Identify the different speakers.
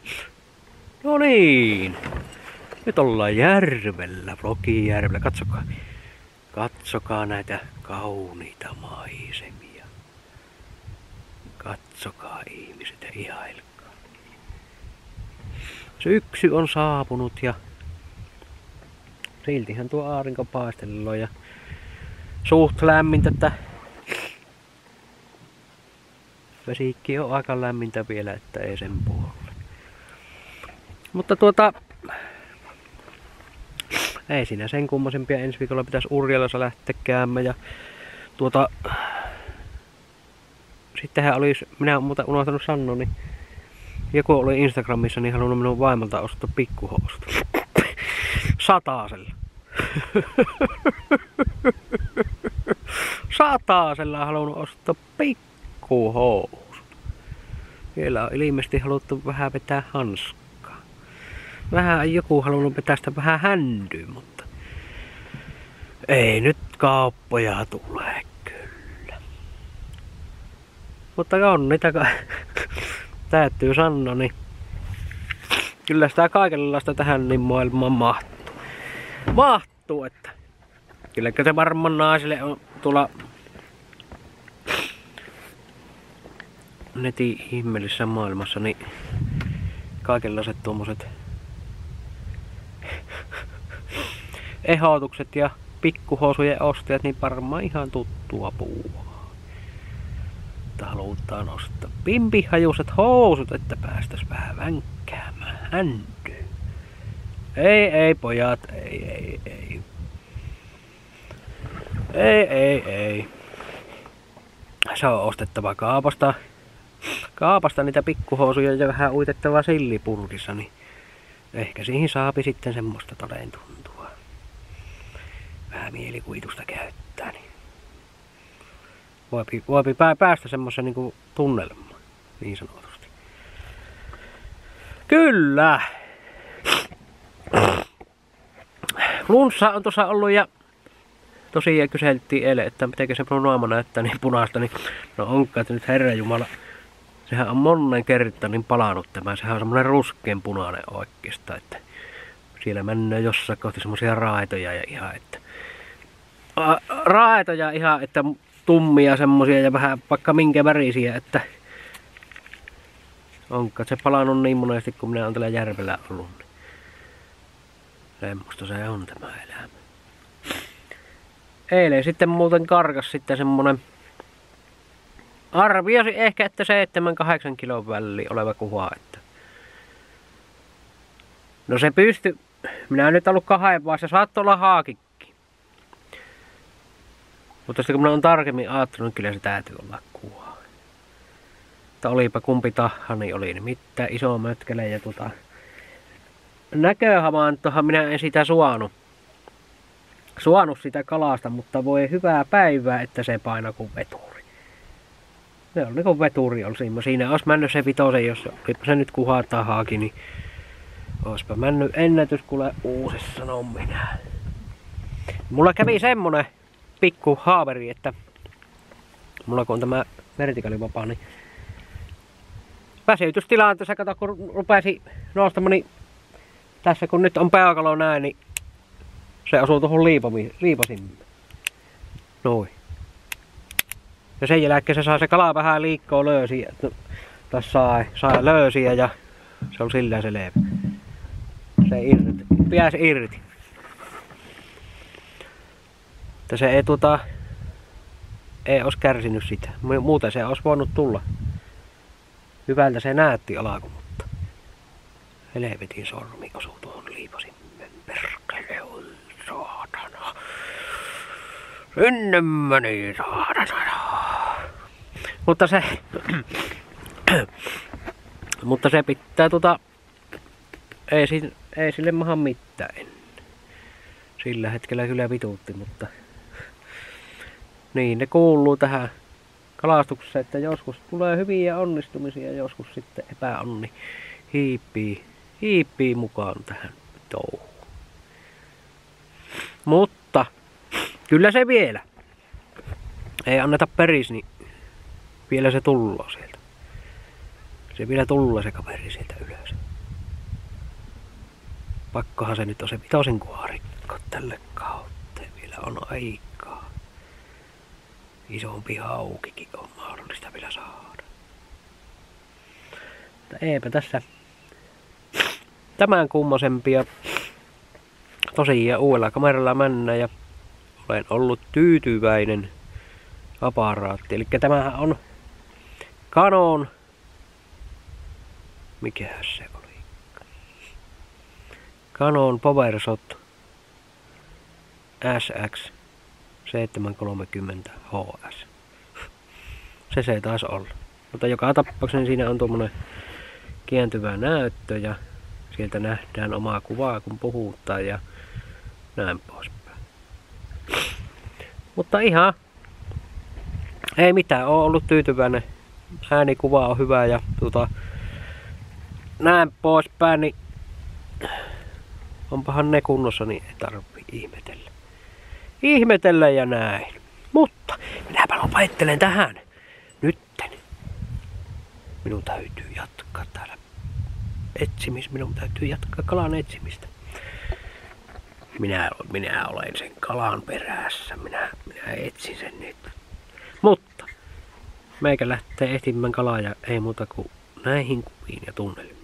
Speaker 1: No niin. Nyt ollaan järvellä, Vlogijärvellä. Katsokaa. Katsokaa näitä kauniita maisemia. Katsokaa ihmiset ja ihailkaa. Syksy on saapunut ja siltihän tuo aurinko paistellaan ja suht lämmintä, että vesiikki on aika lämmintä vielä, että ei sen puolelle. Mutta ei siinä sen kummosempia. Ensi viikolla pitäisi Urjalassa lähteä käymään ja sittenhän olisi, minä olen muuten unohtanut sanoa, niin joku oli Instagramissa niin halunnut minun vaimolta ostaa pikkuhousut. 100:lla. 100:lla halunnut ostaa pikkuhousut. Vielä on ilmeisesti haluttu vähän vetää hanskaa. Vähän joku halunnut vetää sitä vähän händyä, mutta ei nyt kauppoja tule kyllä. Mutta on niitä täytyy sanoa, niin kyllä sitä kaikenlaista tähän niin maailmaan mahtuu. Mahtuu, että kyllä se varmaan naisille on tuolla netin ihmeellisessä maailmassa niin kaikenlaiset tuommoiset ehdotukset ja pikkuhousujen ostajat niin varmaan ihan tuttua puuhaa. Että halutaan ostaa pimpihajuiset housut, että päästäis vähän vänkkäämään händyyn. Ei pojat, ei. Ei. Se on ostettava kaapasta niitä pikkuhousuja ja vähän uitettava sillipurkissa, niin ehkä siihen saapi sitten semmoista toden tuntua. Vähän mielikuvitusta käyttää, niin voipi päästä semmoisen niinku tunnelmaan, niin sanotusti. Kyllä! Flunssa on tuossa ollut ja tosiaan kyseltiin eilen, että miten se naama näyttää niin punaista, niin no onkaan, että nyt herranjumala. Sehän on monen kerta niin palannut tämä. Sehän on semmonen ruskean punainen oikeastaan, että siellä mennään jossain kohti semmosia raitoja ja ihan, että raitoja ihan, että tummia semmosia ja vähän vaikka minkä värisiä, että onkaan se palannut niin monesti, kun minä olen tällä järvellä ollut. Niin semmoista se on tämä elämä. Eilen sitten muuten karkas sitten semmonen, arvioisin ehkä, että 7-8 kilon väliin oleva kuha, että no se pystyi, minä en nyt ollut 2 vaan se saattoi olla haakikki. Mutta sitten kun minä olen tarkemmin ajattelut, niin kyllä se täytyy olla kuha. Että olipa kumpi tahansa, niin oli nimittäin iso mötkele ja näköhavaintohan minä en sitä suonut sitä kalasta, mutta voi hyvää päivää, että se painaa kuin veturi. Se on niin kuin veturi oli siinä. Olisi mennyt se vitosen, jos olipa se nyt kuha tai haaki, niin olisipa mennyt ennätys kuule uusissa, sanon minä. Mulla kävi semmonen pikku haaveri, että mulla kun on tämä vertikaalivapaa, niin väsytystilanteessa, kato kun rupesi noustamaan, niin tässä kun nyt on peukalo näin, niin se osuu tuohon liipasimme. Noin. Ja sen jälkeen se saa se kala vähän liikkoa löysiä. Tässä sai löysiä ja se on sillä selvä. Se pääsi irti. Että se ei olisi kärsinyt sitä. Muuten se olisi voinut tulla. Hyvältä se näytti alkuun, mutta helvetin sormi osuu tuohon liipasimme. Perkele, oi saatana. Sinne meni saatana. Mutta se pitää ei sille maha mitään ennen. Sillä hetkellä kyllä vituutti, mutta niin ne kuuluu tähän kalastuksessa, että joskus tulee hyviä onnistumisia, joskus sitten epäonni hiipii mukaan tähän touhuun. Mutta kyllä se vielä. Ei anneta peris, niin vielä se tulloo sieltä. Se vielä tulee se kaveri sieltä ylös. pakkohan se nyt on se vitosen kuorikko tälle kautta. Vielä on aikaa. Isompi haukikin on mahdollista vielä saada. Mutta eipä tässä tämän kummosempia. Tosiaan uudella kameralla mennä ja olen ollut tyytyväinen aparaatti. Eli tämähän on Canon. Mikähän se oli? Canon PowerShot SX 730 HS. Se taisi olla. Mutta joka tapauksessa siinä on tuommoinen kientyvä näyttö ja sieltä nähdään omaa kuvaa kun puhutaan ja näin poispäin. Mutta ihan ei mitään, oon ollut tyytyväinen. Äänikuva on hyvä ja näin poispäin, niin onpahan ne kunnossa, niin ei tarvii ihmetellä. Ihmetellä ja näin. Mutta minäpä lopettelen tähän. Nytten. Minun täytyy jatkaa täällä minun täytyy jatkaa kalan etsimistä. Minä olen sen kalan perässä. Minä etsin sen nyt. Mutta meikä lähtee etsimään kalaa ja ei muuta kuin näihin kuviin ja tunnelmiin.